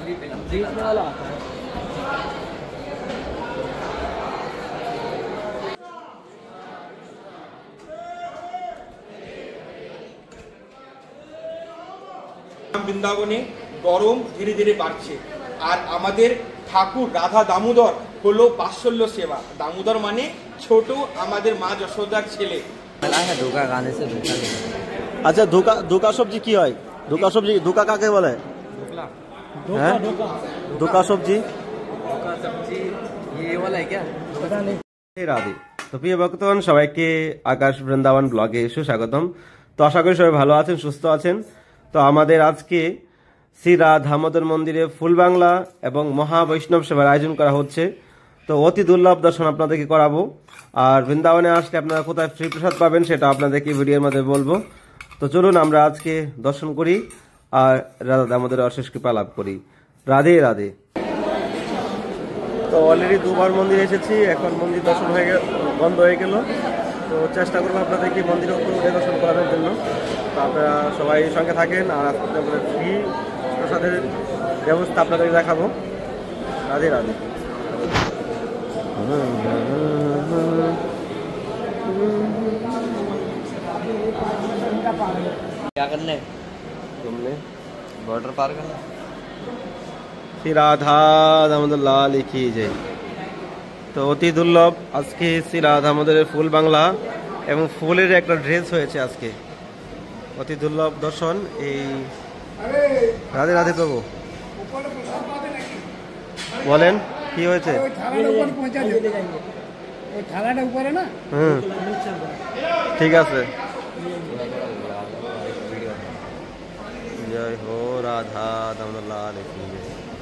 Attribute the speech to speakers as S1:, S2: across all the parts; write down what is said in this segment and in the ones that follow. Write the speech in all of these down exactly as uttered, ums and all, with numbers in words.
S1: बीच वाला आता है।
S2: বৃন্দাবনে গরম ধীরে ধীরে বাড়ছে আর আমাদের ঠাকুর রাধা দামোদর হলো বাৎসল্য সেবা। দামোদর মানে ছোট আমাদের মা যশোদার ছেলে।
S1: ধোকা গানে সে ধোকা।
S3: আচ্ছা ধোকা ধোকা সবজি কি হয়? ধোকা সবজি ধোকা কাকে বলে? হ্যাঁ ধোকা সবজি
S1: ধোকা সবজি ये वाला है क्या? पता नहीं।
S3: রাধে। তো প্রিয় ভক্তগণ সবাইকে আকাশ বৃন্দাবন ব্লগে সুস্বাগতম। তো আশা করি সবাই ভালো আছেন, সুস্থ আছেন। তো আমাদের আজকে শ্রী রাধা দামোদর মন্দিরে ফুল বাংলা এবং মহা বৈষ্ণব সেবার আয়োজন করা হচ্ছে। তো অতি দুর্লভ দর্শন আপনাদেরকে করাবো। আর বৃন্দাবনে আসলে আপনারা কোথায় ফ্রি প্রসাদ পাবেন সেটা আপনাদেরকে ভিডিওর মধ্যে বলবো। তো চলুন আমরা আজকে দর্শন করি আর রাধা দামোদরের অশেষ কৃপা লাভ করি। রাধে রাধে। তো অলরেডি দুবার মন্দিরে এসেছি, এখন মন্দির দর্শন হয়ে গেল, বন্ধ হয়ে গেল। তো চেষ্টা করবো আপনাদেরকে মন্দিরের উপরে উঠে দর্শন করানোর জন্য। তো আপনারা সবাই সঙ্গে থাকেন আর আজকে আমরা ফ্রি প্রসাদের ব্যবস্থা আপনাদের দেখাবো। রাধে রাধে।
S1: क्या करने?
S3: तुमने
S1: बॉर्डर पार करना।
S3: শ্রী রাধা দামোদর লাল কি জয়। তো অতি দুর্লভ আজকে শ্রী রাধা দামোদরের ফুল বাংলা এবং ফুলের একটা ড্রেস হয়েছে আজকে। অতি দুর্লভ দর্শন। এই রাধে রাধে প্রভু বলেন কি হয়েছে? হুম ঠিক আছে। জয় হো রাধা দামোদর লাল কি জয়।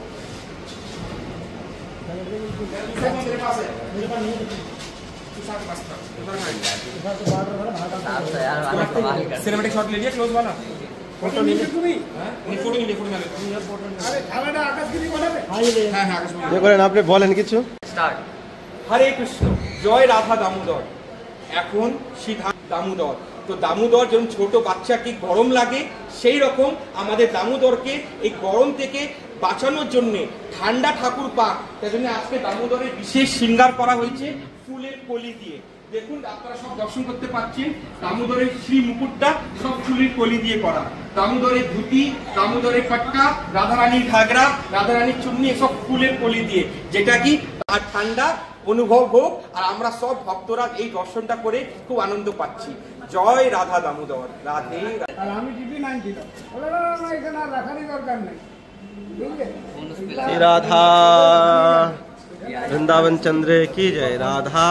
S2: सिनेमैटिक शॉट लीजिए क्लोज वाला। फोटो लीजिए तुम्ही फोटो लीजिए फोटो लीजिए अरे खालाडा आकाश की बोला है। हां हां आकाश
S3: ये করেন আপনি বলেন কিছু।
S2: স্টার্ট। হরে কৃষ্ণ। জয় রাধা দামোদর। এখন সিধা দামোদর। তো দামোদর যেমন ছোট বাচ্চাকে গরম লাগে সেই রকম আমাদের দামোদরকে এই গরম থেকে বাঁচানোর জন্য ঠান্ডা ঠাকুর পাক, তাই জন্য আজকে দামোদরের বিশেষ শৃঙ্গার করা হয়েছে ফুলের কলি দিয়ে। দেখুন আপনারা সব দর্শন করতে পাচ্ছেন দামোদরের শ্রী মুকুটটা সব ফুলের কলি দিয়ে করা। দামোদরের ধুতি, দামোদরের পাট্টা, রাধারানীর ঘাগরা, রাধারানীর চুন্নি এসব ফুলের কলি দিয়ে, যেটা কি আর ঠান্ডা অনুভব হোক আর আমরা সব ভক্তরা এই দর্শনটা করে খুব আনন্দ পাচ্ছি। জয় রাধা দামোদর। রাধে
S4: আমি টিভি নাইন ছিল বলে না এখানে আর রাখারই দরকার নেই।
S3: श्री राधा वृंदावन चंद्र की जय। राधा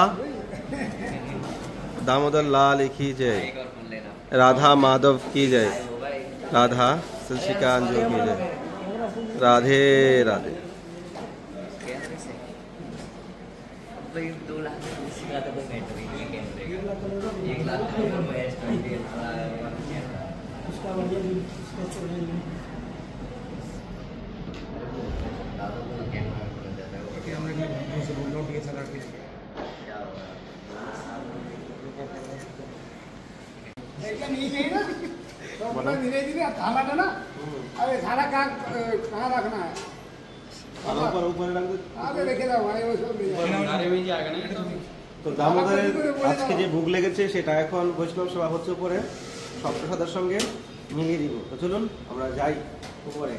S3: दामोदर लाल की जय। राधा माधव की जय। राधा तुलसीकांत की जय। राधे राधे।
S4: धीरे धीरे थाला था ना, अरे थाला कहाँ कहाँ रखना है?
S3: ऊपर ऊपर रख दो।
S4: आगे लेके जाओ भाई वो सब ले जाओ।
S3: তো দামোদরের আজকে যে ভোগ লেগেছে সেটা এখন বৈষ্ণব সেবা হচ্ছে উপরে সব প্রসাদের সঙ্গে মিলিয়ে দিব। তো চলুন আমরা যাই উপরে।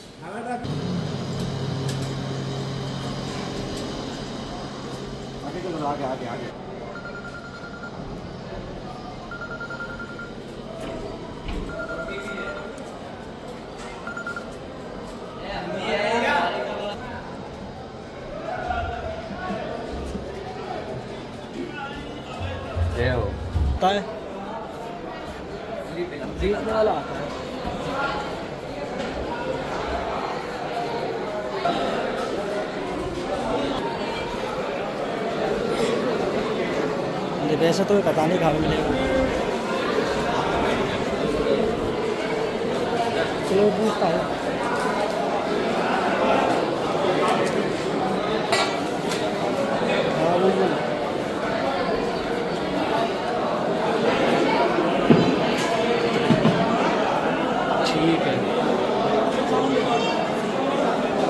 S3: আগে চলুন, আগে আগে আগে।
S1: होता है बीच वाला आता है। वैसे तो पता नहीं कहाँ मिलेगा। चलो पूछता हूँ। हाँ बिल्कुल। ठीक है।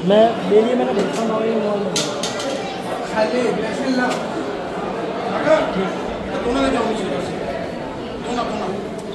S5: मैं ले लिए मैंने देखा ना ये मॉल में
S4: खाली मैसेज ला ठीक दोनों ले जाओ नीचे दोनों दोनों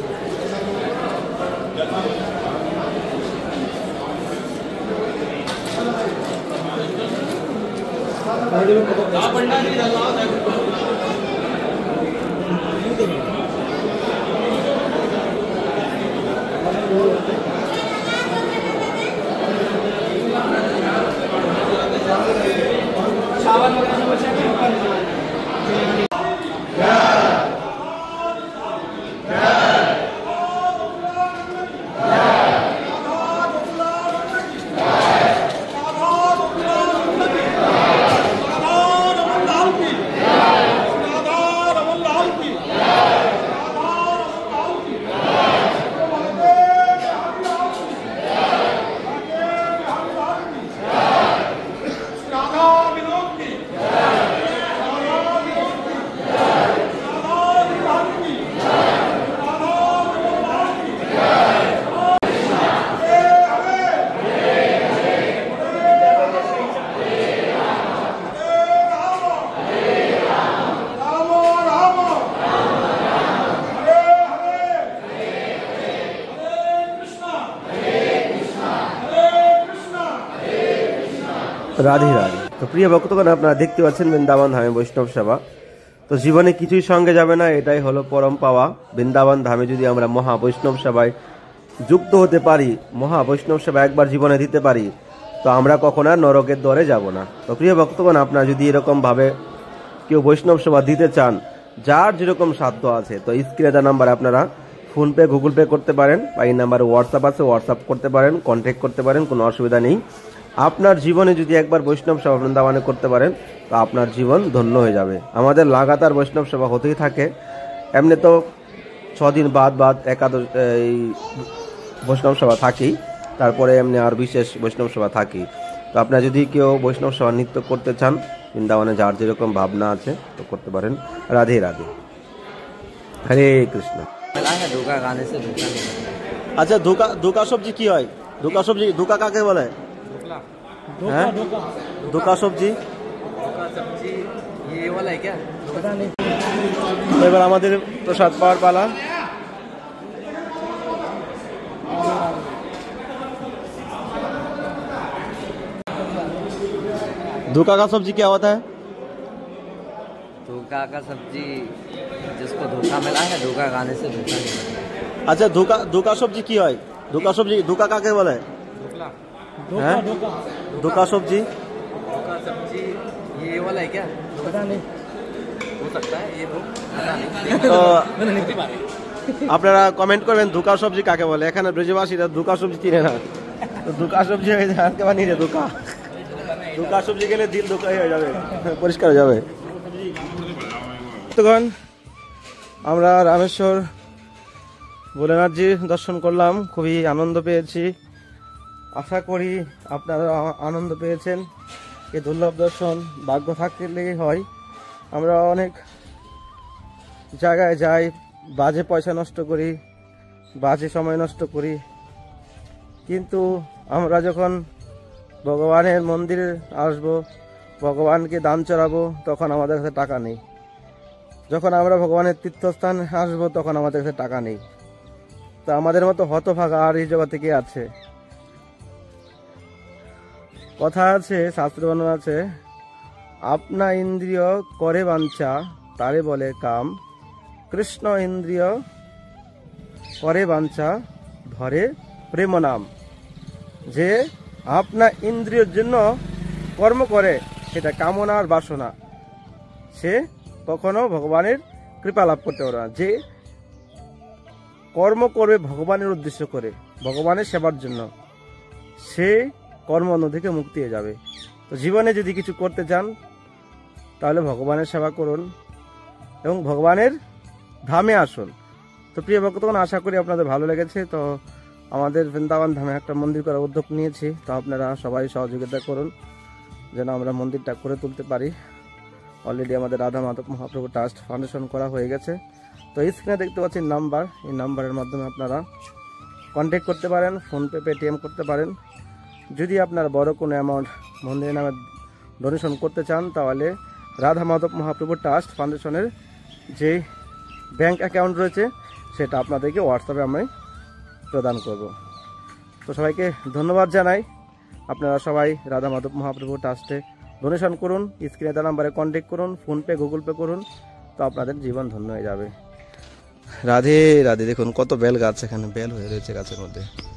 S3: রাধে রাধে। তো প্রিয় ভক্তগণ, আপনারা দেখতে পাচ্ছেন বৃন্দাবন ধামে বৈষ্ণব সেবা। তো জীবনে কিছুই সঙ্গে যাবে না, এটাই হলো পরম পাওয়া। বৃন্দাবন ধামে যদি আমরা মহা বৈষ্ণব সেবায় যুক্ত হতে পারি, মহা বৈষ্ণব সেবা একবার জীবনে দিতে পারি, তো আমরা কখনো আর নরকের দ্বারে যাব না। তো প্রিয় ভক্তগণ, আপনারা যদি এরকম ভাবে কেউ বৈষ্ণব সেবা দিতে চান, যার যেরকম সাধ্য আছে, তো স্ক্রিনে দেওয়া নাম্বার আপনারা ফোনপে গুগল পে করতে পারেন, বা এই নাম্বারে হোয়াটসঅ্যাপ আছে, হোয়াটসঅ্যাপ করতে পারেন, কন্ট্যাক্ট করতে পারেন, কোনো অসুবিধা নেই। আপনার জীবনে যদি একবার বৈষ্ণব সেবা বৃন্দাবনে করতে পারেন, তো আপনার জীবন ধন্য হয়ে যাবে। আমাদের লাগাতার বৈষ্ণব সেবা হতেই থাকে। এমনি তো ছদিন বাদ বাদ একাদশ এই বৈষ্ণব সেবা থাকেই, তারপরে এমনি আর বিশেষ বৈষ্ণব সেবা থাকেই। তো আপনারা যদি কেউ বৈষ্ণব সেবা নৃত্য করতে চান, বৃন্দাবনে যার যেরকম ভাবনা আছে তো করতে পারেন। রাধে রাধে, হরে কৃষ্ণ।
S1: ধোকা গানে সে ধোকা নেই।
S3: আচ্ছা, ধোকা ধোকা সবজি কি হয়? ধোকা সবজি ধোকা কাকে বলে? হ্যাঁ, ধোকা সবজি
S1: धोखा सब्जी ये वाला है क्या?
S5: पता नहीं।
S3: এবার আমাদের প্রসাদ পাওয়ার পালা। धोखा का सब्जी क्या होता है?
S1: धोखा का सब्जी जिसको धोखा मिला है, धोखा गाने से धोखा नहीं।
S3: আচ্ছা, ধোকা ধোকা সবজি কি হয়? ধোকা সবজি ধোকা কাকে বলে? হ্যাঁ, ধোকা সবজি
S1: धोखा सब्जी ये वाला है क्या?
S5: पता नहीं।
S1: हो सकता है ये बुक, पता नहीं।
S3: তো আপনারা কমেন্ট করবেন ধোকা সবজি কাকে বলে। এখানে ব্রজবাসীরা ধোকা সবজি চিনে না, তো ধোকা সবজি হয়ে যায় আর কেমন নিয়ে ধোকা ধোকা সবজি গেলে দিল ধোকা হয়ে যাবে, পরিষ্কার হয়ে যাবে। তখন আমরা রামেশ্বর ভোলেনাথজি দর্শন করলাম, খুবই আনন্দ পেয়েছি। আশা করি আপনারা আনন্দ পেয়েছেন। এই দুর্লভ দর্শন ভাগ্য থাকলেই হয়। আমরা অনেক জায়গায় যাই, বাজে পয়সা নষ্ট করি, বাজে সময় নষ্ট করি, কিন্তু আমরা যখন ভগবানের মন্দিরে আসবো, ভগবানকে দান চড়াবো, তখন আমাদের কাছে টাকা নেই। যখন আমরা ভগবানের তীর্থস্থান আসবো, তখন আমাদের কাছে টাকা নেই। তো আমাদের মতো হতভাগা আর এই জগতে কে আছে? কথা আছে, শাস্ত্র বর্ণনা আছে, আপনা ইন্দ্রিয় করে বাঞ্ছা তারে বলে কাম, কৃষ্ণ ইন্দ্রিয় করে বাঞ্ছা ধরে প্রেম নাম। যে আপনা ইন্দ্রিয়ের জন্য কর্ম করে, সেটা কামনার বাসনা, সে কখনো ভগবানের কৃপা লাভ করতে পারে না। যে কর্ম করবে ভগবানের উদ্দেশ্য করে, ভগবানের সেবার জন্য, সে কর্ম থেকে মুক্তি হয়ে যাবে। তো জীবনে যদি কিছু করতে চান, তাহলে ভগবানের সেবা করুন এবং ভগবানের ধামে আসুন। তো প্রিয় ভক্তগণ, আশা করি আপনাদের ভালো লেগেছে। তো আমাদের বৃন্দাবন ধামে একটা মন্দির করার উদ্যোগ নিয়েছি, তো আপনারা সবাই সহযোগিতা করুন যেন আমরা মন্দিরটা করে তুলতে পারি। অলরেডি আমাদের রাধা মাধব মহাপ্রভু ট্রাস্ট ফাউন্ডেশন করা হয়ে গেছে। তো এই স্ক্রিনে দেখতে পাচ্ছেন নাম্বার, এই নাম্বারের মাধ্যমে আপনারা কন্ট্যাক্ট করতে পারেন, ফোনপে পেটিএম করতে পারেন। যদি আপনার বড় কোনো অ্যামাউন্ট মন্দিরের নামে ডোনেশন করতে চান তাহলে রাধা মাধব মহাপ্রভু ট্রাস্ট ফাউন্ডেশনের যে ব্যাংক অ্যাকাউন্ট রয়েছে সেটা আপনাদেরকে হোয়াটসঅ্যাপে আমি প্রদান করব। তো সবাইকে ধন্যবাদ জানাই। আপনারা সবাই রাধা মাধব মহাপ্রভু ট্রাস্টে ডোনেশন করুন, স্ক্রিনে দেওয়া নাম্বারে কন্ট্যাক্ট করুন, ফোনপে গুগল পে করুন, তো আপনাদের জীবন ধন্য হয়ে যাবে। রাধে রাধে। দেখুন কত বেল গাছ, এখানে বেল হয়ে রয়েছে গাছের মধ্যে।